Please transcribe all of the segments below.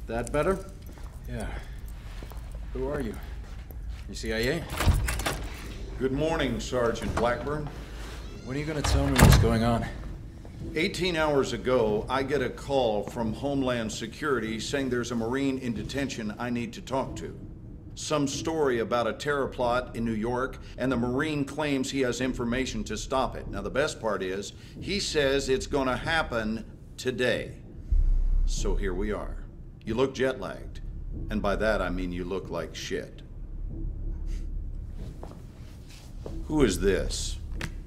That better? Yeah. Who are you? You CIA? Good morning, Sergeant Blackburn. When are you gonna tell me what's going on? 18 hours ago, I get a call from Homeland Security saying there's a Marine in detention I need to talk to. Some story about a terror plot in New York, and the Marine claims he has information to stop it. Now, the best part is, he says it's gonna happen today. So here we are. You look jet-lagged, and by that I mean you look like shit. Who is this?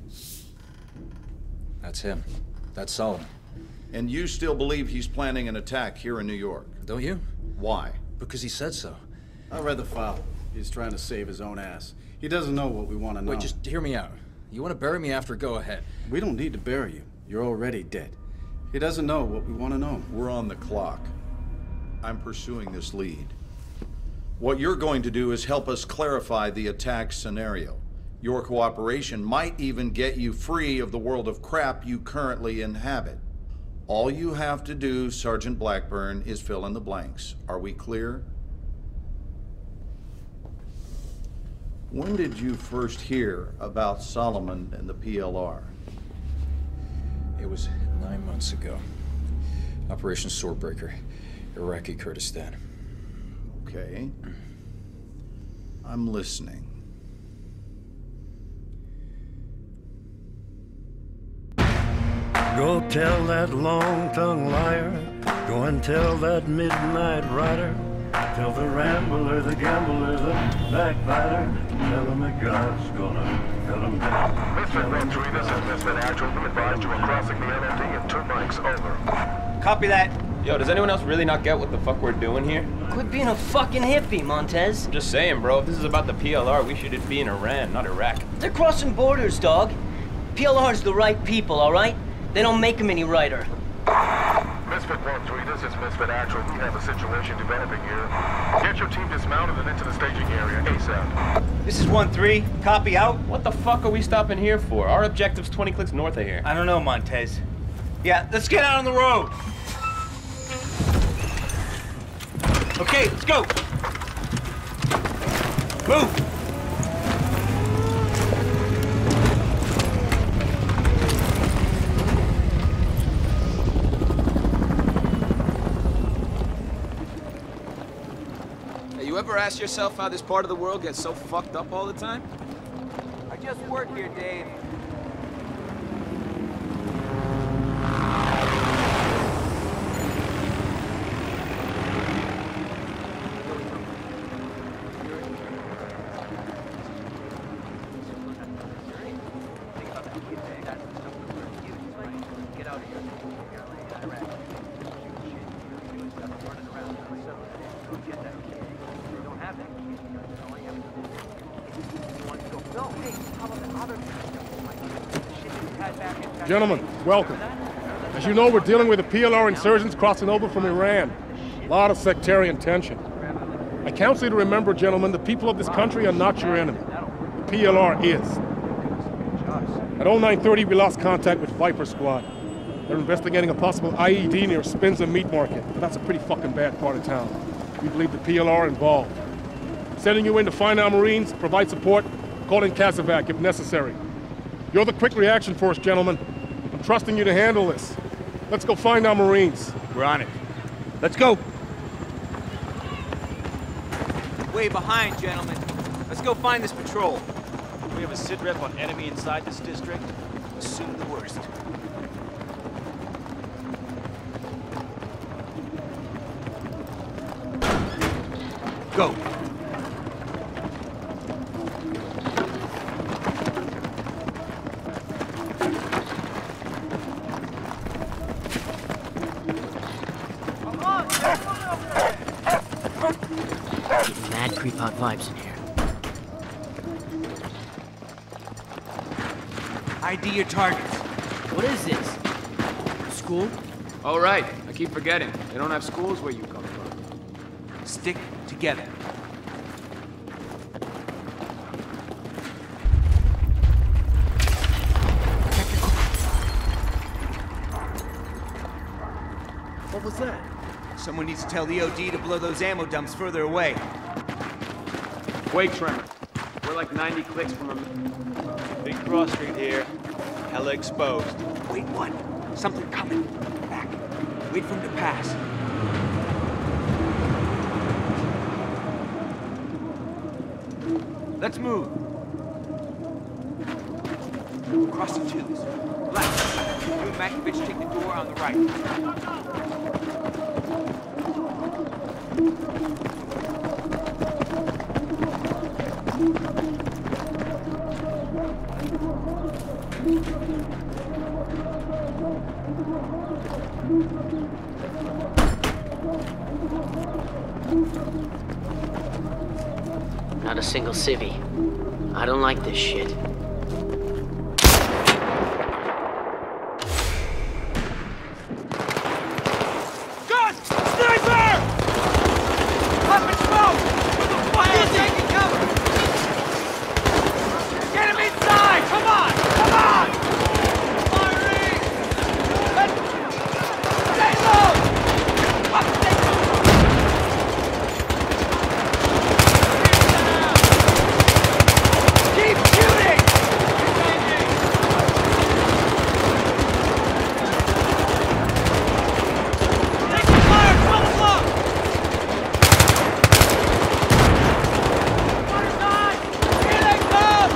That's him. That's Solomon. And you still believe he's planning an attack here in New York? Don't you? Why? Because he said so. I read the file. He's trying to save his own ass. He doesn't know what we want to know. Wait, just hear me out. You want to bury me after, go ahead. We don't need to bury you. You're already dead. He doesn't know what we want to know. We're on the clock. I'm pursuing this lead. What you're going to do is help us clarify the attack scenario. Your cooperation might even get you free of the world of crap you currently inhabit. All you have to do, Sergeant Blackburn, is fill in the blanks. Are we clear? When did you first hear about Solomon and the PLR? It was 9 months ago. Operation Swordbreaker, Iraqi Kurdistan. Okay. I'm listening. Go tell that long-tongued liar, go and tell that midnight rider, tell the rambler, the gambler, the backbiter, tell him that God's gonna cut him down. Misfit Entry, this is Misfit Actual. We advised you are crossing the NMD in 2 mics, over. Copy that. Yo, does anyone else really not get what the fuck we're doing here? Quit being a fucking hippie, Montez. I'm just saying, bro, if this is about the PLR, we should be in Iran, not Iraq. They're crossing borders, dog. PLR's the right people, all right? They don't make them any righter. Misfit 1-3, this is Misfit Actual. We have a situation developing here. Get your team dismounted and into the staging area ASAP. This is 1-3. Copy out. What the fuck are we stopping here for? Our objective's 20 clicks north of here. I don't know, Montez. Yeah, let's get out on the road. Okay, let's go. Move. You ever ask yourself how this part of the world gets so fucked up all the time? I just work here, Dave. Gentlemen, welcome. As you know, we're dealing with the PLR insurgents crossing over from Iran. A lot of sectarian tension. I counsel you to remember, gentlemen, the people of this country are not your enemy. The PLR is. At 0930, we lost contact with Viper Squad. They're investigating a possible IED near Spinza Meat Market, but that's a pretty fucking bad part of town. We believe the PLR involved. Sending you in to find our Marines, provide support, call in Casevac if necessary. You're the quick reaction force, gentlemen. I'm trusting you to handle this. Let's go find our Marines. We're on it. Let's go. Way behind, gentlemen. Let's go find this patrol. We have a sit rep on enemy inside this district. Assume the worst. Go. Getting mad creep-out vibes in here. ID your targets. What is this? School? Oh, right. I keep forgetting. They don't have schools where you come from. Stick together. What was that? Someone needs to tell the OD to blow those ammo dumps further away. Wait, Tremor. We're like 90 clicks from him. Big cross street here. Hella exposed. Wait, what? Something coming. Back. Wait for him to pass. Let's move. Cross the twos. Left. You and Makovich take the door on the right. Not a single civvy. I don't like this shit. Gun! Sniper! Up and smoke! With the fire taking cover! Get him inside! Come on! Come on! Firing! Stay low! Up, stay low! Keep shooting! Take the fire! 12 o'clock! Water side! Here they come!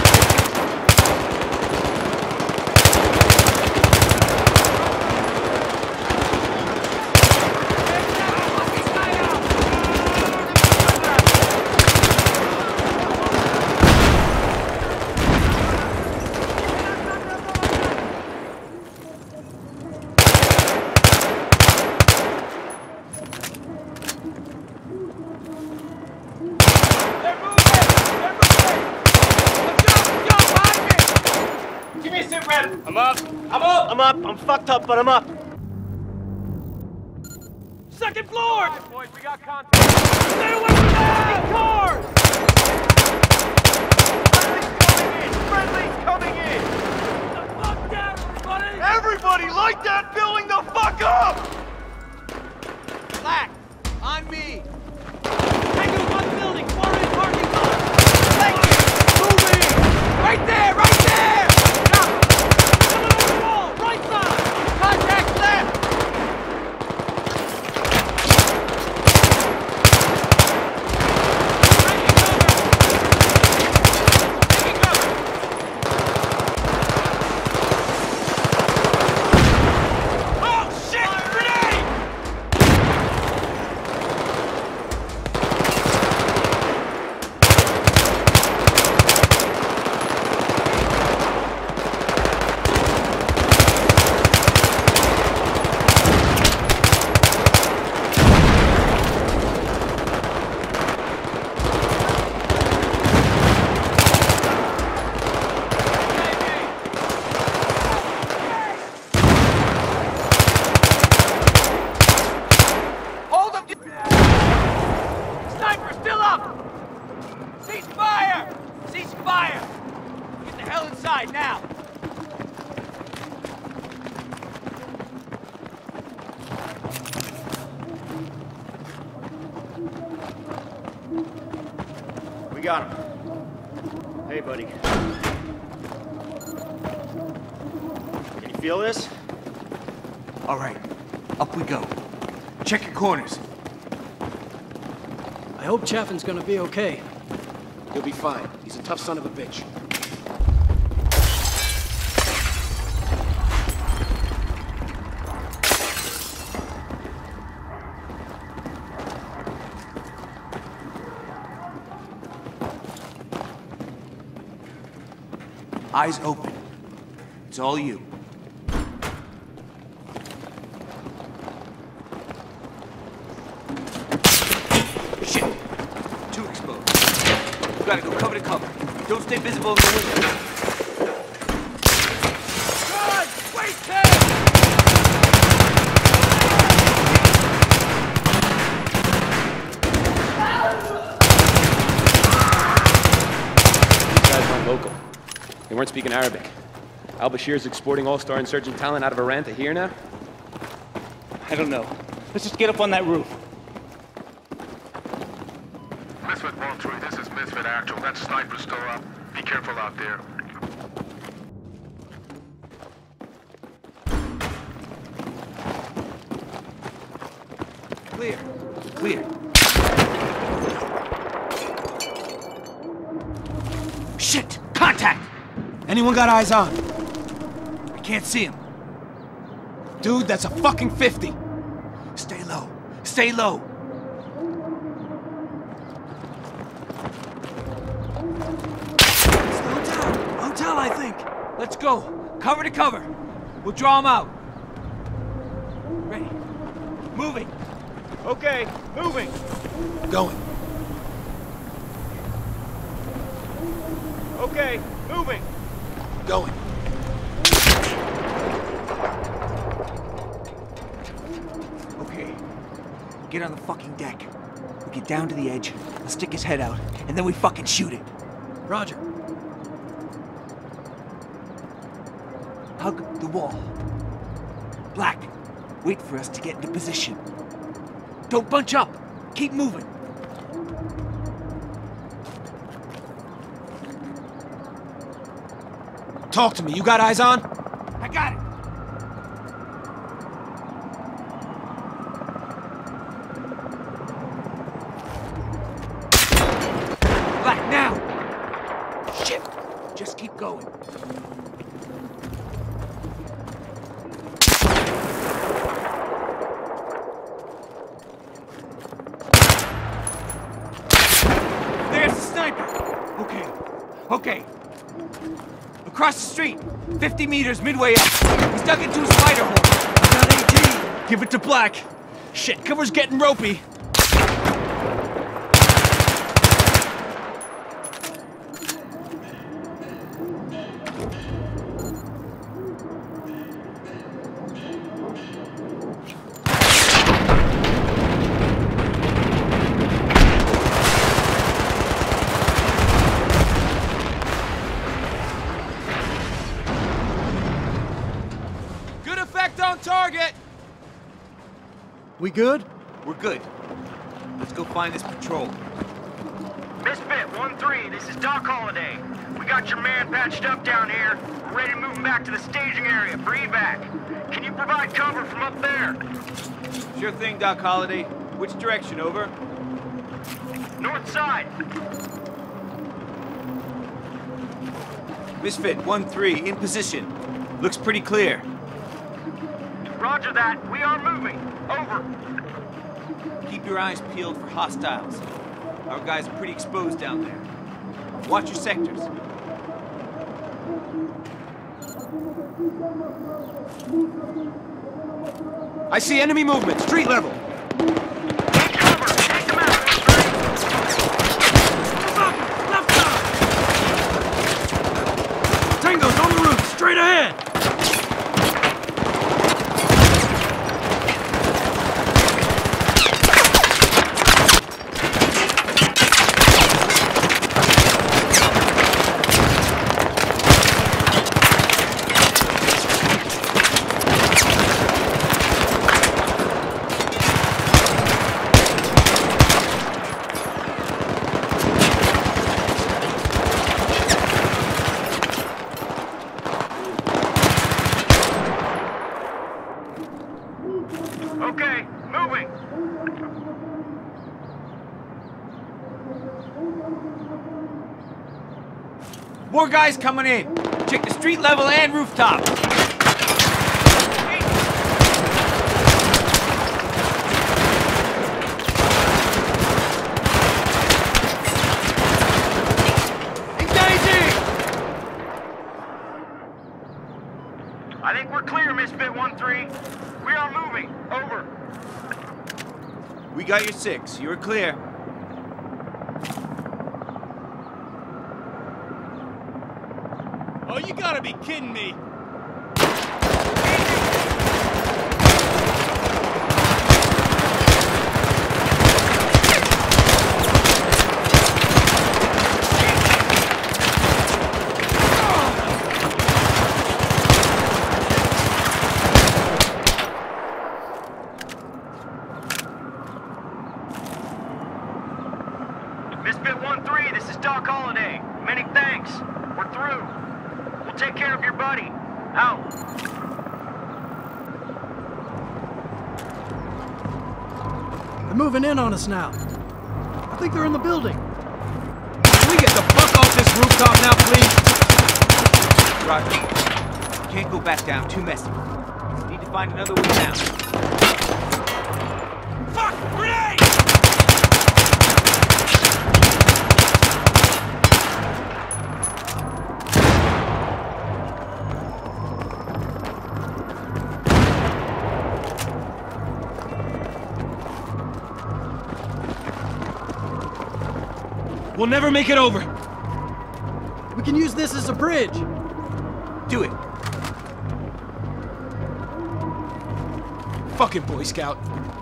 They're moving! They're moving! Let's go! Behind me! Give me a sit rep. I'm up. I'm up. I'm fucked up, but I'm up. Second floor! Boys, we got contact. Stay away from that! Cars! Friendly's coming in! The fuck down, everybody! Everybody, light that building the fuck up! Black, on me! Tango one building, far in parking lot! Thank you! Moving! Right there! Right there! Now! Coming over the wall! Right side! Contact left! Taking cover! Oh shit! Grenade! Hold him! Sniper, still up! Cease fire! Cease fire! Get the hell inside now! We got him. Hey, buddy. Can you feel this? All right, up we go. Check your corners. I hope Chaffin's gonna be okay. He'll be fine. He's a tough son of a bitch. Eyes open. It's all you. Shit! Too exposed. You gotta go cover to cover. Don't stay visible in the window. God! Wait there! These guys weren't local. They weren't speaking Arabic. Al-Bashir's exporting all-star insurgent talent out of Iran to here now? I don't know. Let's just get up on that roof. Misfit 1-3, this is Misfit Actual. That sniper's still up. Be careful out there. Clear. Clear. Shit! Contact! Anyone got eyes on? I can't see him. Dude, that's a fucking 50. Stay low. Stay low. Hotel, I think. Let's go. Cover to cover. We'll draw him out. Ready. Moving. Okay, moving. Going. Okay, moving. Going. Okay. Get on the fucking deck. We get down to the edge. I'll stick his head out, and then we fucking shoot it. Roger. Hug the wall. Black, wait for us to get into position. Don't bunch up. Keep moving. Talk to me. You got eyes on? I got it. Black, now! Shit! Just keep going. There's the sniper! Okay. Okay. Across the street, 50 meters midway up. He's dug into a spider hole. Got 18. Give it to Black. Shit, cover's getting ropey. Good effect on target! We good? We're good. Let's go find this patrol. Misfit 1-3, this is Doc Holliday. We got your man patched up down here. We're ready to move him back to the staging area for evac. Can you provide cover from up there? Sure thing, Doc Holliday. Which direction, over? North side. Misfit 1-3, in position. Looks pretty clear. Roger that. We are moving. Over. Keep your eyes peeled for hostiles. Our guys are pretty exposed down there. Watch your sectors. I see enemy movement, street level. Take cover. Take them out. Left side! Tango's on the roof, straight ahead! Okay, moving. More guys coming in. Check the street level and rooftop. I think we're clear, Misfit 1-3. We are moving. Over. We got your 6. You're clear. Oh, you gotta be kidding me. 1-3, this is Doc Holliday. Many thanks. We're through. We'll take care of your buddy. Out. They're moving in on us now. I think they're in the building. Can we get the fuck off this rooftop now, please? Roger. Can't go back down. Too messy. Need to find another way down. Fuck! Grenade! We'll never make it over. We can use this as a bridge. Do it. Fucking Boy Scout.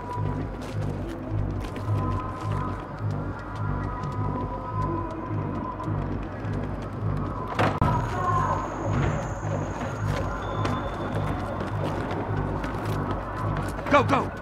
Go, go!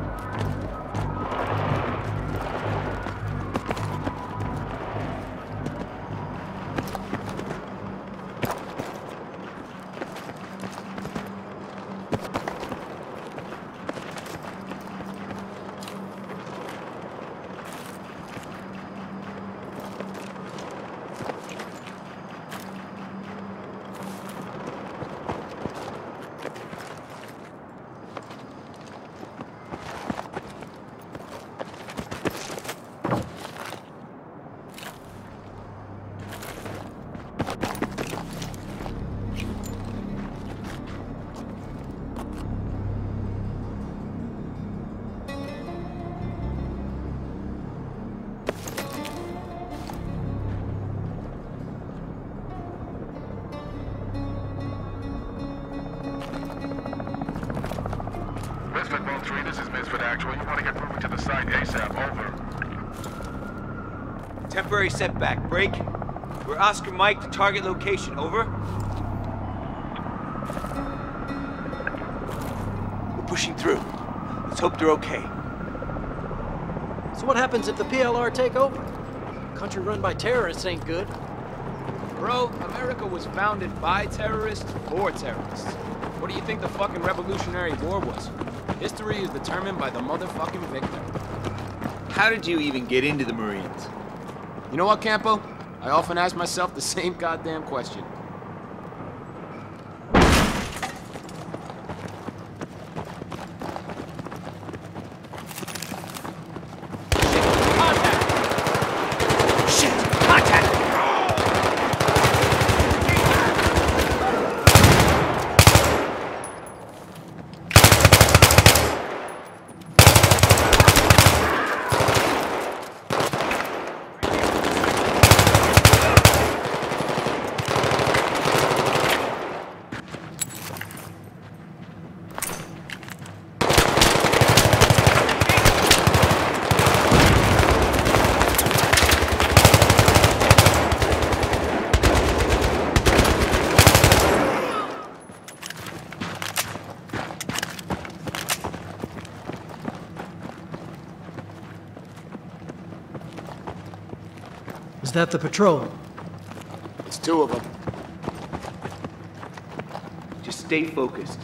Misfit 1-3, this is Misfit Actual. You want to get moving to the site ASAP. Over. Temporary setback. Break. We're Oscar Mike to target location. Over. We're pushing through. Let's hope they're okay. So what happens if the PLR take over? A country run by terrorists ain't good. Bro, America was founded by terrorists for terrorists. What do you think the fucking Revolutionary War was? History is determined by the motherfucking victor. How did you even get into the Marines? You know what, Campo? I often ask myself the same goddamn question. Is that the patrol? It's two of them. Just stay focused.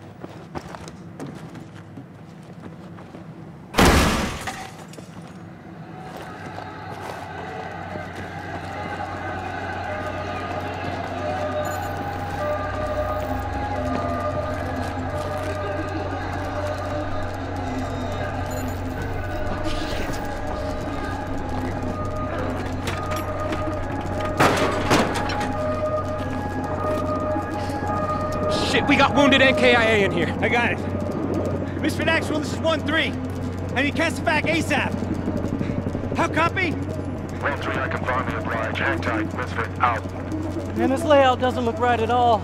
Shit, we got wounded NKIA in here. I got it. Misfit Actual, this is 1-3. I need Castovac ASAP. How copy? 1-3, I confirm the oblige. Hang tight. Misfit, out. Man, this layout doesn't look right at all.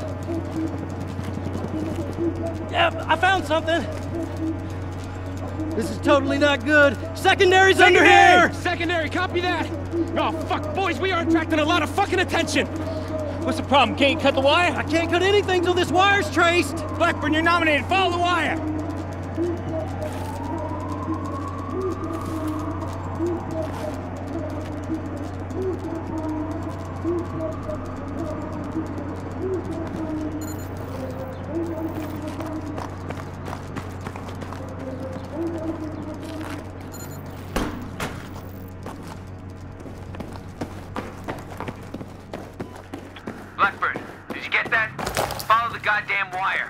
Yeah, I found something. This is totally not good. Secondary's under here! Secondary, copy that! Oh, fuck, boys, we are attracting a lot of fucking attention! What's the problem? Can't cut the wire? I can't cut anything till this wire's traced! Blackburn, you're nominated. Follow the wire! goddamn wire.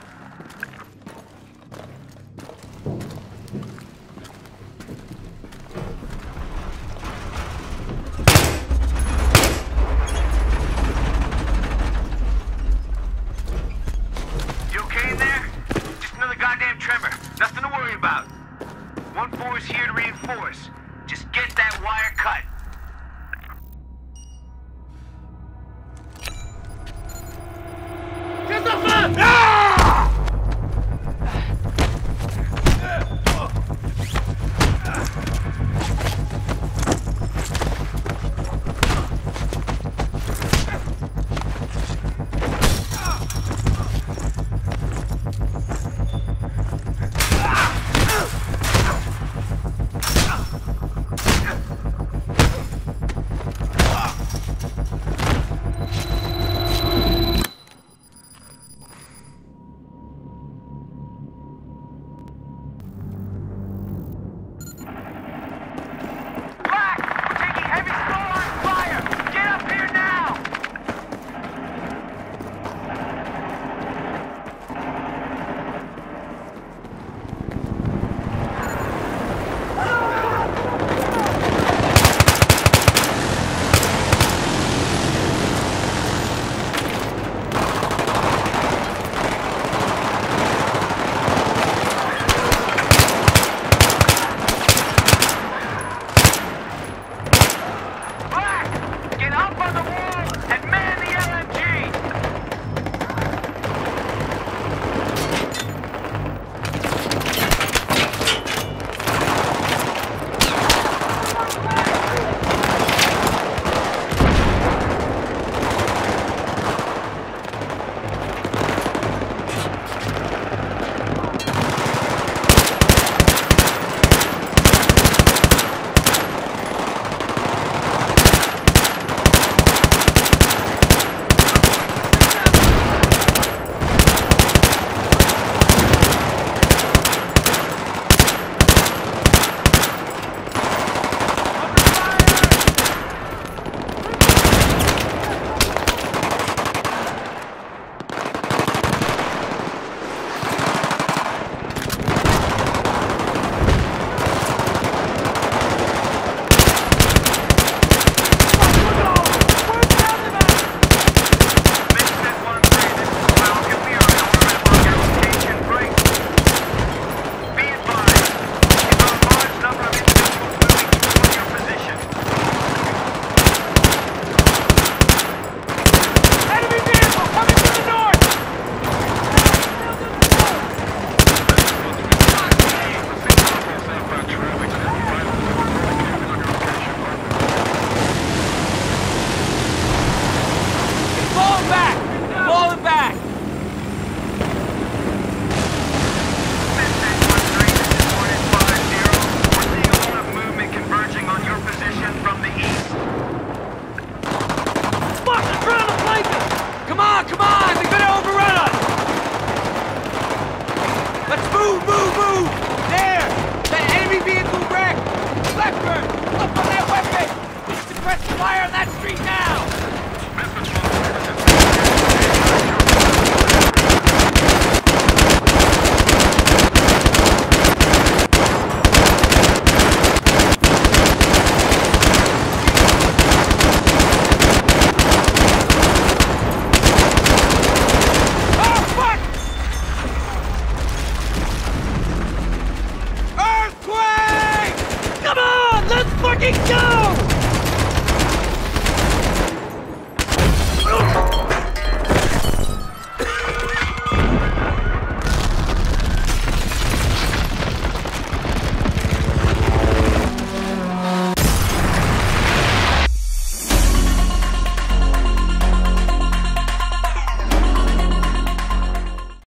You okay in there? Just another goddamn tremor. Nothing to worry about. 1-4 is here to reinforce. Just get that wire cut. Get the fuck! Fire on that street now! Come on, let's fucking go!